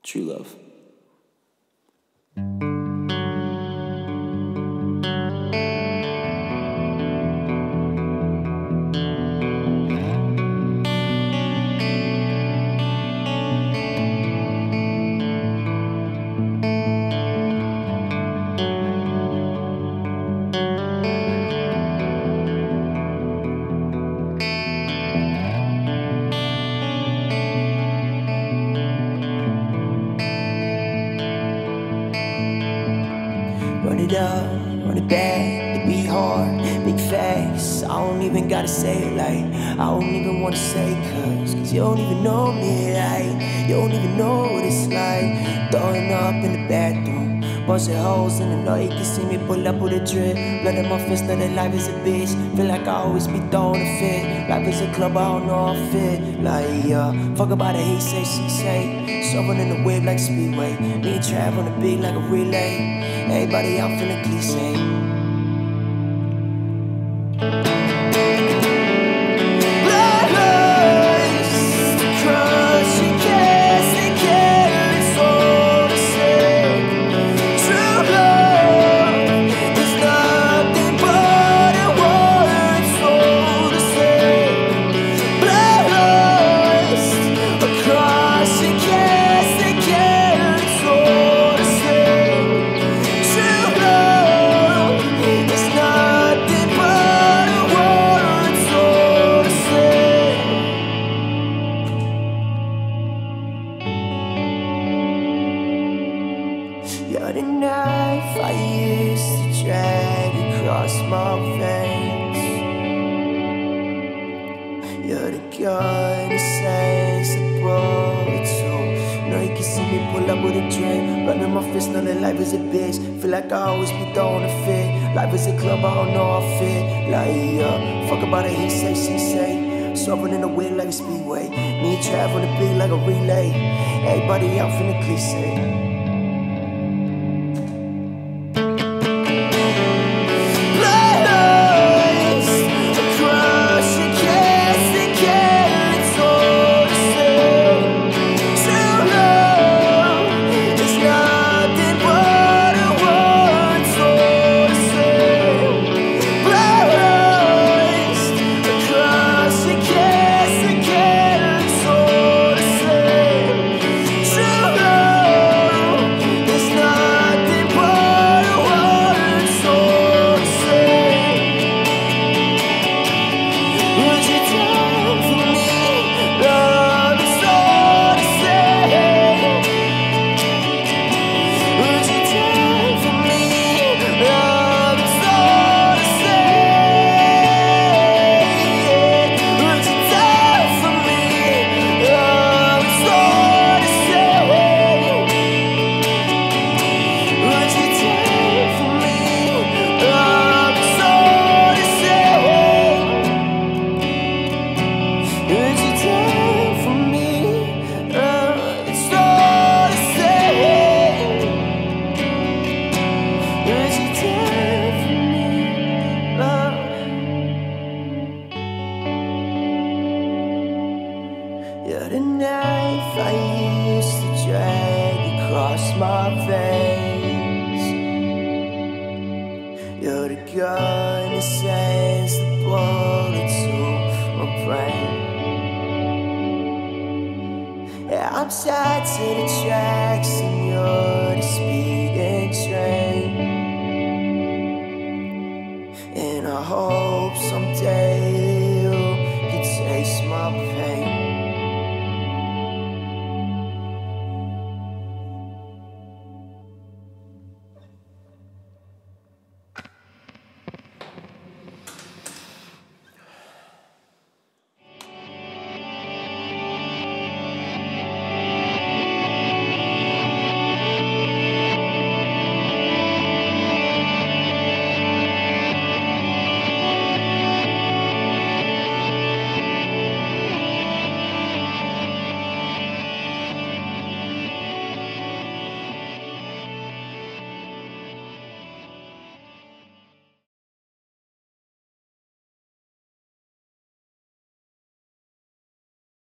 True love. Run it up, run it back, it be hard, big facts. I don't even gotta say it like I don't even wanna say cause you don't even know me like you don't even know what it's like. Throwing up in the bathroom, bunch of hoes in the night. You can see me pull up with a drip, blood in my fist, know that life is a bitch. Feel like I always be throwing a fit. Life is a club, I don't know I fit. Like fuck about it, he say, she say. Someone in the whip like Speedway. Me and Trav on the beat like a relay. Everybody out feeling cliche. You're the knife I used to drag across my veins. You're the gun that sends a bullet to. Know you can see me pull up with a drink, blood in my fist, know that life is a bitch. Feel like I always be throwing a fit. Life is a club, I don't know I fit. Like fuck about it, he say, she say. Swerving in the wind like a speedway. Me and Trav on the beat like a relay. Everybody out feeling cliche. You're the knife I used to drag across my veins. You're the gun that sends the bullet to my brain. Yeah, I'm tied to the tracks and you're the speeding train. And I hope someday